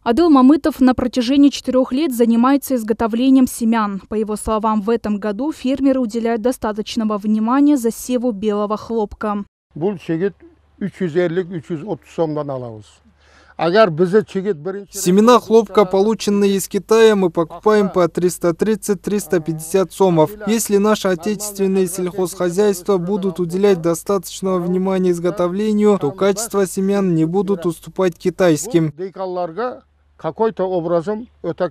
Адыл Мамытов на протяжении 4 лет занимается изготовлением семян. По его словам, в этом году фермеры уделяют достаточного внимания засеву белого хлопка. Семена хлопка, полученные из Китая, мы покупаем по 330-350 сомов. Если наши отечественные сельхозхозяйства будут уделять достаточного внимания изготовлению, то качество семян не будут уступать китайским. Какой-то образом это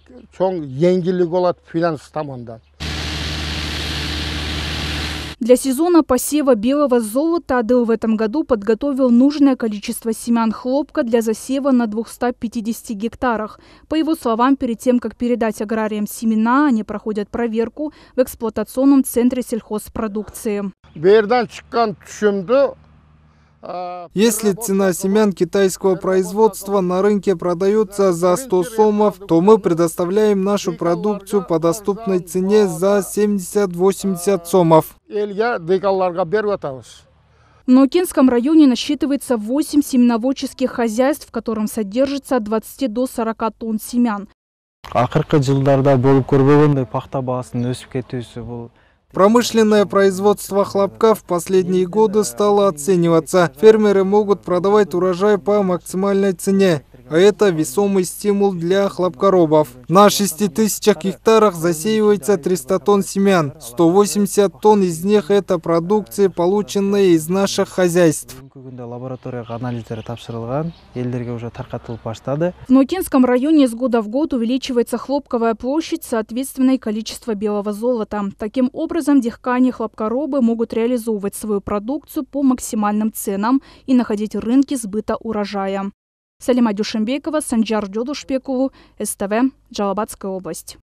Для сезона посева белого золота Адыл в этом году подготовил нужное количество семян хлопка для засева на 250 гектарах. По его словам, перед тем, как передать аграриям семена, они проходят проверку в эксплуатационном центре сельхозпродукции. Если цена семян китайского производства на рынке продается за 100 сомов, то мы предоставляем нашу продукцию по доступной цене за 70-80 сомов. В Наукенском районе насчитывается 8 семеноводческих хозяйств, в котором содержится от 20 до 40 тонн семян. Промышленное производство хлопка в последние годы стало оцениваться. Фермеры могут продавать урожай по максимальной цене. А это весомый стимул для хлопкоробов. На 6000 гектарах засеивается 300 тонн семян. 180 тонн из них – это продукция, полученная из наших хозяйств. В Наукенском районе из года в год увеличивается хлопковая площадь, соответственно и количество белого золота. Таким образом, дихкани-хлопкоробы могут реализовывать свою продукцию по максимальным ценам и находить рынки сбыта урожая. Салима Дюшембекова, Санджар Дёдушпекулу, СТВ, Джалабадская область.